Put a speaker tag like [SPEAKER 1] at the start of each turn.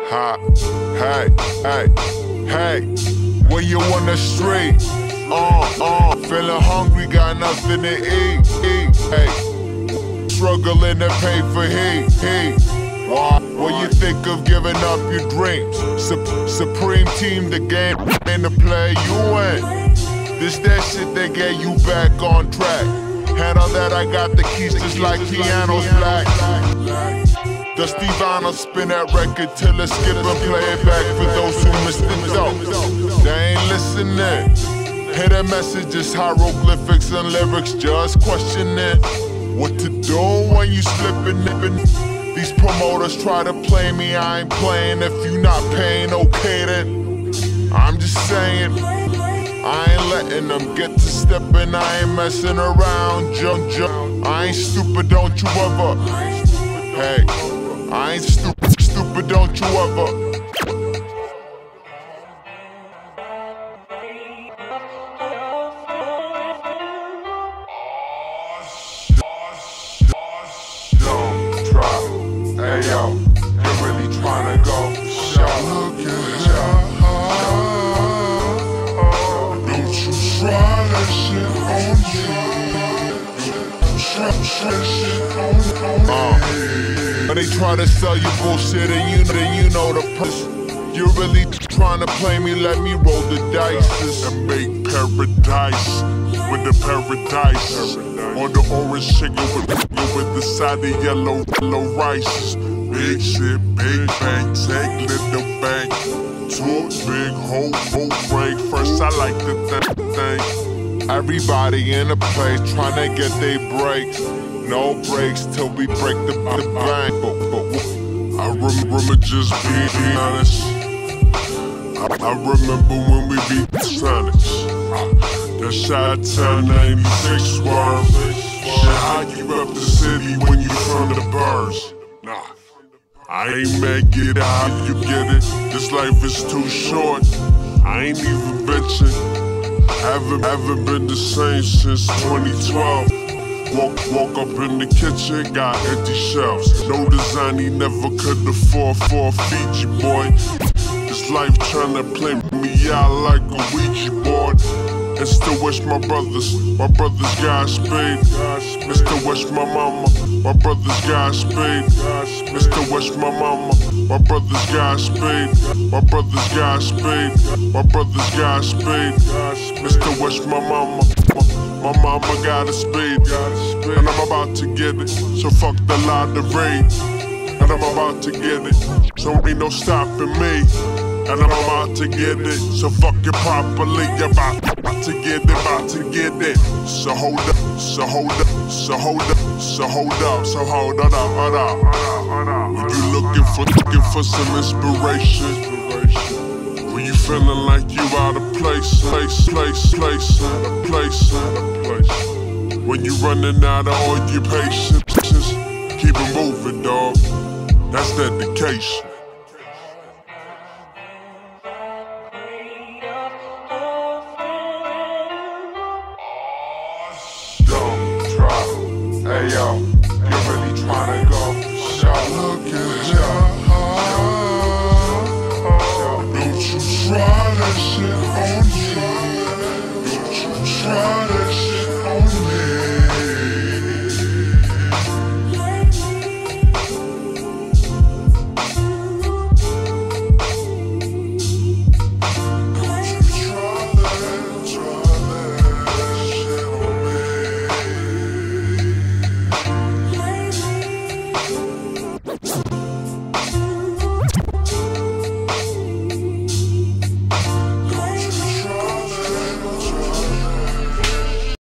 [SPEAKER 1] Ha, hey, hey, hey, when you on the street, feeling hungry, got nothing to eat, hey, struggling to pay for heat. When you think of giving up your dreams, Supreme Team, the game and the play you in. This that shit that get you back on track. Handle that, I got the keys just like piano's black. The Stevano spin that record till it skip and play it back for those who missed it though. They ain't listening. Hear the messages, hieroglyphics and lyrics, just questioning what to do when you slipping. These promoters try to play me, I ain't playing. If you not paying, okay then. I'm just saying, I ain't letting them get to stepping. I ain't messing around, jump. I ain't stupid, don't you ever. Hey, I ain't stupid, don't you ever. Hey yo, you're really tryna go. Look at don't you try that shit on me. Try shit on me. They try to sell you bullshit and you know the price. You're really tryna play me, let me roll the dice and make paradise with the paradise. On the orange chicken with the side of yellow rice. Big shit, big bang, take little bang. Talk big, whole break. First I like the thing. Everybody in the place tryna get they breaks. No breaks till we break the bank. But I remember just being honest. I remember when we beat Sonics. The Chi-Town 96 words. Shit, how you up the city when you from the birds? Nah, I ain't mad, get it how you get it. This life is too short, I ain't even bitching. Haven't been the same since 2012. Walk up in the kitchen, got empty shelves. No design he never could afford for a Fiji boy. This life tryna play me out like a Ouija board. And still wish my brothers Godspeed. And still wish my mama, my brothers Godspeed. And still wish my mama, my brothers Godspeed. My brothers Godspeed, my brothers Godspeed. And still wish my mama, my mama got a speed. And I'm about to get it, so fuck the lottery. And I'm about to get it, so ain't no stopping me. And I'm about to get it, so fuck it properly. About to get it. So hold up. When you looking for some inspiration, when you feeling like you out of place. When you running out of all your patience, keep it moving, dog. That's dedication.